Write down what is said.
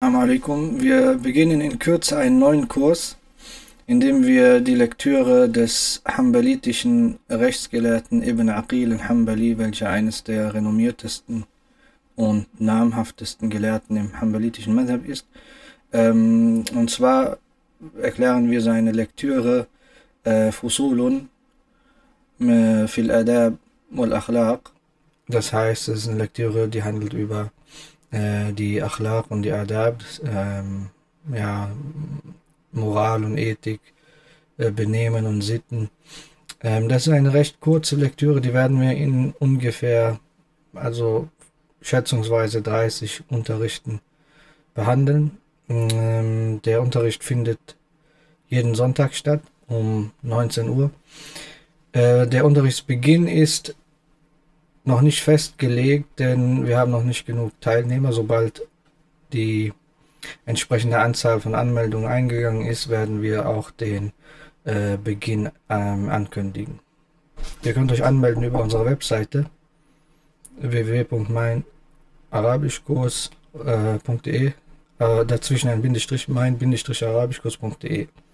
Assalamu alaikum. Wir beginnen in Kürze einen neuen Kurs, in dem wir die Lektüre des hanbalitischen Rechtsgelehrten Ibn Aqil al-Hanbali, welcher eines der renommiertesten und namhaftesten Gelehrten im hanbalitischen Madhab ist. Und zwar erklären wir seine Lektüre Fusulun fil Adab wal Akhlaq. Das heißt, es ist eine Lektüre, die handelt über die Akhlaq und die Adab, Moral und Ethik, Benehmen und Sitten. Das ist eine recht kurze Lektüre, die werden wir in ungefähr, also schätzungsweise 30 Unterrichten behandeln. Der Unterricht findet jeden Sonntag statt, um 19 Uhr. Der Unterrichtsbeginn ist noch nicht festgelegt, denn wir haben noch nicht genug Teilnehmer. Sobald die entsprechende Anzahl von Anmeldungen eingegangen ist, werden wir auch den Beginn ankündigen. Ihr könnt euch anmelden über unsere Webseite www.meinarabischkurs.de, dazwischen ein Bindestrich, mein-arabischkurs.de.